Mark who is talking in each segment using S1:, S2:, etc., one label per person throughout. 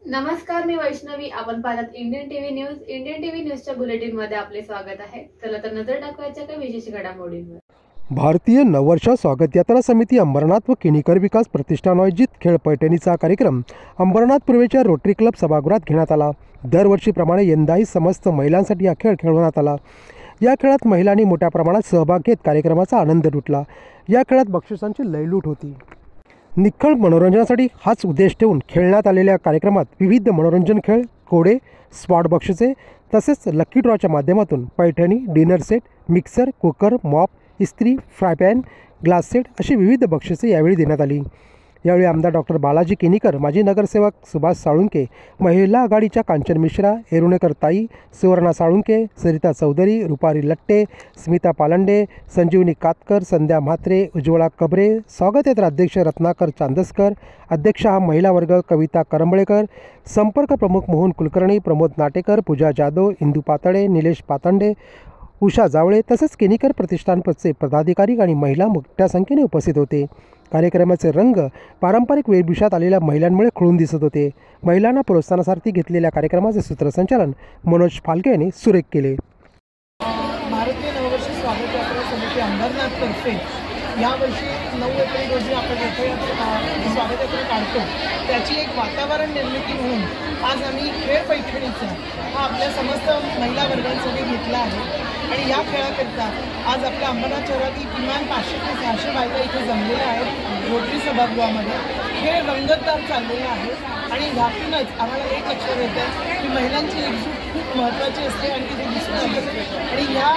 S1: नमस्कार, मी वैष्णवी. आपण पाहत Indian TV news. Indian TV न्यूजच्या बुलेटिन मध्ये आपले स्वागत आहे. चला तर नजर टाकवायच्या काही विशेष घडामोडींवर.
S2: भारतीय नववर्ष स्वागत यात्रा समिती अंबरनाथ व किनीकर विकास प्रतिष्ठान आयोजित खेळ पैठणीचा कार्यक्रम अंबरनाथ पूर्वेच्या रोटरी क्लब सभागृहात घेण्यात आला. दरवर्षीप्रमाणे यंदाही समस्त महिलांसाठी हा खेळ खेळवण्यात आला. या खेळात महिलांनी मोठ्या प्रमाणात सहभाग घेत कार्यक्रमाचा आनंद लुटला. या खेळात बक्षिसांची लयलूट होती. निखळ मनोरंजनासाठी हाच उद्देश ठेवून खेळण्यात आलेल्या कार्यक्रमात विविध मनोरंजन खेळ, घोडे, स्पॉट बक्षिसे तसेच लकी ड्रॉच्या माध्यमातून Paithani, dinner set, mixer, cooker, mop, इस्त्री, फ्रायपॅन, ग्लास सेट अशी विविध बक्षिसे यावेळी देण्यात आली. यावेळी आमदार डॉक्टर बालाजी किनीकर, माजी नगरसेवक सुभाष साळुंके, महिला आघाडीच्या कांचन मिश्रा, एरुणेकर ताई, सुवर्णा साळुंके, सरिता चौधरी, रुपारी लट्टे, स्मिता पालंडे, संजीवनी कातकर, संध्या म्हात्रे, उज्ज्वला कबरे, स्वागत यात्रा अध्यक्ष रत्नाकर चांदसकर, अध्यक्षा महिला वर्ग कविता करंबळेकर, संपर्क प्रमुख मोहन कुलकर्णी, प्रमोद नाटेकर, पूजा जाधव, इंदू पातळे, निलेश पातंडे, उषा जावळे तसेच किनीकर प्रतिष्ठानचे पदाधिकारी आणि महिला मोठ्या संख्येने उपस्थित होते. कार्यक्रमाचे रंग पारंपरिक वेशभूषात आलेल्या महिलांमुळे खुळून दिसत होते. महिलांना प्रोत्साहनासाठी घेतलेल्या कार्यक्रमाचे सूत्रसंचालन मनोज फालके यांनी सुरेख केले.
S3: भारतीय नववर्ष स्वागत यात्रा समिती अंबरनाथतर्फे यावर्षी 9 एप्रिल रोजी आपण स्वागत यात्रा काढतो. त्याची एक वातावरण निर्मिती म्हणून आज आम्ही खेळ पैठणीचा हा आपल्या समस्त महिला वर्गांसाठी घेतला आहे. आणि या खेळाकरिता आज आपल्या अंबरनाथ शहरातील किमान 500 ते 600 बायका इथे जमलेल्या आहेत रोटरी सभागृहामध्ये. खेळ रंगतदार चाललेला आहे आणि ह्यातूनच आम्हाला एक लक्षात येतं की महिलांची एकजूट खूप महत्त्वाची असते आणि ती दिसून येते. आणि ह्या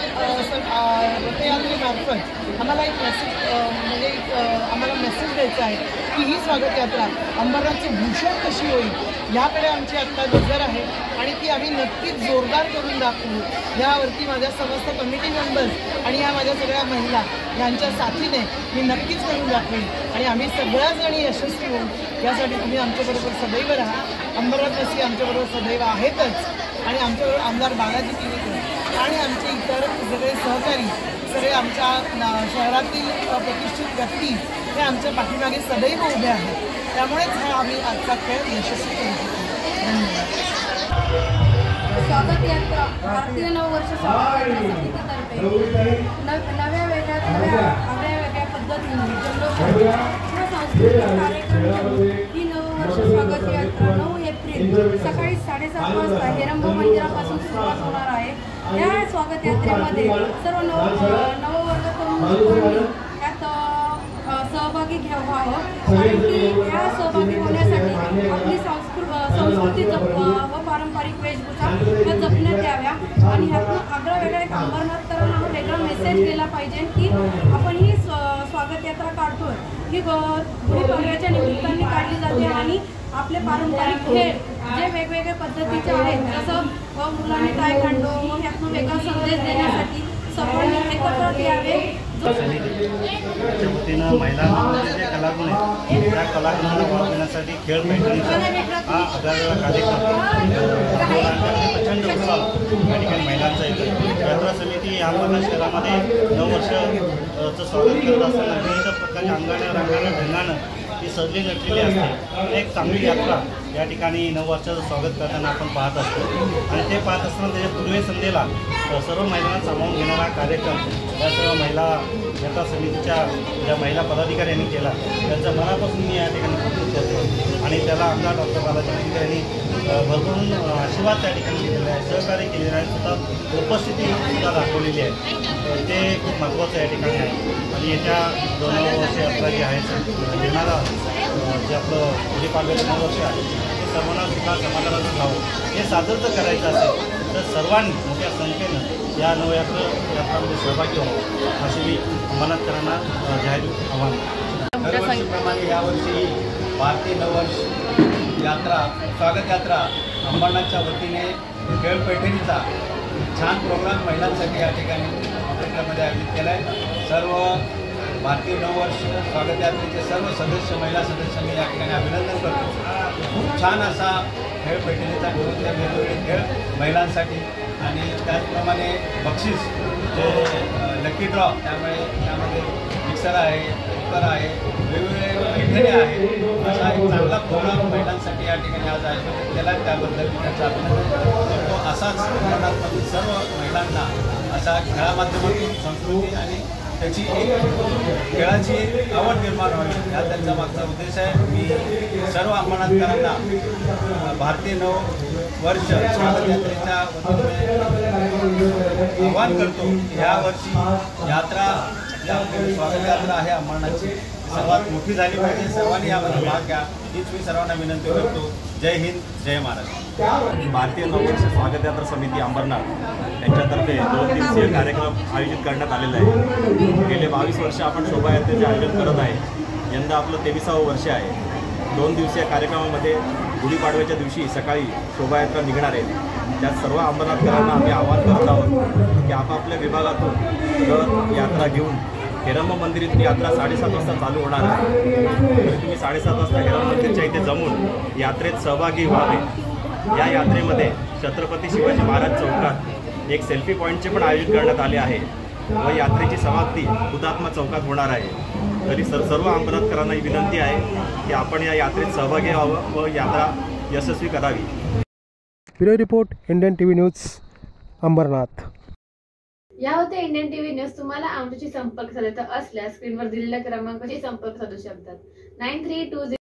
S3: रथयात्रेमार्फत आम्हाला एक मेसेज आम्हाला मेसेज द्यायचा आहे की ही स्वागत यात्रा अंबरनाथचं भूषण कशी होईल ह्याकडे आमची आत्ता नजर आहे आणि ती आम्ही नक्कीच जोरदार करून दाखवू. यावरती माझ्या समस्त कमिटी मेंबर्स आणि या माझ्या सगळ्या महिला यांच्या साथीने मी नक्कीच करून दाखवेन आणि आम्ही सगळ्याजणी यशस्वी होऊ. यासाठी तुम्ही आमच्याबरोबर सदैव राहा. अंबरनाथवासी आमच्याबरोबर सदैव आहेतच आणि आमच्याबरोबर आमदार बालाजी किनीकर आणि आमचे इतर सगळे सहकारी, सगळे आमच्या शहरातील प्रतिष्ठित व्यक्ती हे आमच्या पाठीमागे सदैव उभे आहेत. त्यामुळेच हा आम्ही आजचा खेळ यशस्वी करू शकतो. धन्यवाद.
S4: स्वागत यात्रा भारतीय नववर्ष स्वागत यात्रा समितीतर्फे नव्या वेगळ्या पद्धतीने सांस्कृतिक कार्यक्रम ही नववर्ष स्वागत यात्रा 9 एप्रिल सकाळी 7:30 वाजता हेरंब मंदिरापासून सुरुवात होणार आहे. या स्वागत यात्रेमध्ये सर्व नववर्ग तरुण यात सहभागी व्हावं कारण की या सहभागी होण्यासाठी आपली संस्कृती व पारंपरिक वेशभूषा ह्या जपण्यात याव्या आणि ह्यातून आगळावेगळा एक अंबरनाथकरांना हा वेगळा मेसेज दिला पाहिजे की आपण ही स्वागत यात्रा काढतो ही गुढीपाडव्याच्या निमित्ताने काढली जाते आणि आपले पारंपरिक खेळ जे वेगवेगळ्या पद्धतीचे आहेत जसं मुलांनी काय काढलो मग ह्यातून वेगळा संदेश देण्यासाठी सर्वांनी एकत्र यावे.
S5: त्याच्या वतीनं महिलांमध्ये जे कलागुण आहेत त्या कलागुणांना वाव देण्यासाठी खेळ पैठणीचा हा आगळावेगळा कार्यक्रम प्रचंड उत्साह या ठिकाणी महिलांचा येतो. यात्रा समिती अंबरनाथ शहरामध्ये 9 वर्षाचं स्वागत करत असताना विविध प्रकारच्या अंगाने रंगानं ढंगानं ही सजली नटलेली असते. एक चांगली यात्रा या ठिकाणी 9 वर्षाचं स्वागत करताना आपण पाहत असतो आणि ते पाहत असताना त्याच्या पूर्वे संध्येला सर्व महिलांना सामावून घेणारा कार्यक्रम या सर्व महिला यात्रा समितीच्या ज्या महिला पदाधिकाऱ्यांनी केला त्यांचा मनापासून मी या ठिकाणी कौतुक करतो आणि त्याला आमदार डॉक्टर बालाजी किनीकर यांनी भरपूर आशीर्वाद त्या ठिकाणी केलेला आहे, सहकार्य केलेलं आहे, सुद्धा उपस्थितीसुद्धा दाखवलेली आहे. ते खूप महत्त्वाचं या ठिकाणी आहे. आणि येत्या 2 वर्ष यात्रा जी आहे येणारा जे आपलं गुढीपाडव्याचं 9 वर्ष आहे ते सर्वांना सुद्धा समाधानाचं जावं हे साजरं जर करायचं असेल तर सर्वांनी मोठ्या संख्येनं या यात्रामध्ये सहभागी व्हावं अशी मी अंबरनाथकरांना जाहीर आव्हान.
S6: दरवर्षीप्रमाणे यावर्षी भारतीय नववर्ष यात्रा स्वागत यात्रा अंबरनाथच्या वतीने खेळ पैठणीचा छान प्रोग्राम महिलांसाठी या ठिकाणी ऑपरेटरमध्ये आयोजित केला आहे. सर्व भारतीय नववर्ष स्वागत यात्रेचे सर्व सदस्य महिला सदस्यांनी या ठिकाणी अभिनंदन करतो. खूप छान असा खेळ पैठणीचा घेऊन त्या वेगवेगळे खेळ महिलांसाठी आणि त्याचप्रमाणे बक्षीस जे लकी ड्रॉ त्यामुळे त्यामध्ये मिक्सर आहे, सत्कार आहे, वेगवेगळे पैठणी आहेत, असा एक चांगला प्रोग्राम महिलांसाठी या ठिकाणी आज आयोजित केला. त्याबद्दल मी त्याचा अभिनंदन करतो. असाच अंबरनाथमधील सर्व महिलांना असा खेळामाध्यमातून संस्कृती आणि त्याची एक खेळाची आवड निर्माण व्हावी हा त्यांचा मागचा उद्देश आहे. मी सर्व अंबरनाथकरांना भारतीय नववर्ष स्वागत यात्रेच्या वतीने आवाहन करतो. यावर्षी यात्रा स्वागत यात्रा आहे अंबरनाथची, सर्वात मोठी झाली पाहिजे. सर्वांनी यामध्ये भाग घ्या हीच मी सर्वांना विनंती करतो. जय हिंद, जय महाराष्ट्र.
S7: भारतीय नववर्ष स्वागत यात्रा समिती अंबरनाथ यांच्यातर्फे 2 दिवसीय कार्यक्रम आयोजित करण्यात आलेला आहे. गेले 22 वर्ष आपण शोभायात्रेचे आयोजन करत आहे. यंदा आपलं 23वे वर्ष आहे. 2 दिवसीय कार्यक्रमामध्ये गुढीपाडव्याच्या दिवशी सकाळी शोभायात्रा निघणार आहे. त्यात सर्व अंबरनाथकरांना आम्ही आवाहन करत आहोत की आपापल्या विभागातून रथ यात्रा घेऊन हेरंब मंदिर इथून यात्रा 7:30 वाजता चालू होणार आहे. तरी तुम्ही 7:30 वाजता हेरंब मंदिरच्या इथे जमून यात्रेत सहभागी व्हावे. या यात्रेमध्ये छत्रपती शिवाजी महाराज चौकात एक सेल्फी पॉईंटचे पण आयोजित करण्यात आले आहे व यात्रेची समाप्ती हुतात्मा चौकात होणार आहे. तरी सर्व अंबरनाथकरांना ही विनंती आहे की आपण या यात्रेत सहभागी व्हावं व यात्रा यशस्वी करावी.
S2: Bureau report, Indian TV news, Ambernath.
S1: या होते इंडियन टीव्ही न्यूज. तुम्हाला आमच्याशी संपर्क साधायचा असल्यास स्क्रीनवर दिलेल्या क्रमांकाशी संपर्क साधू शकतात. 9320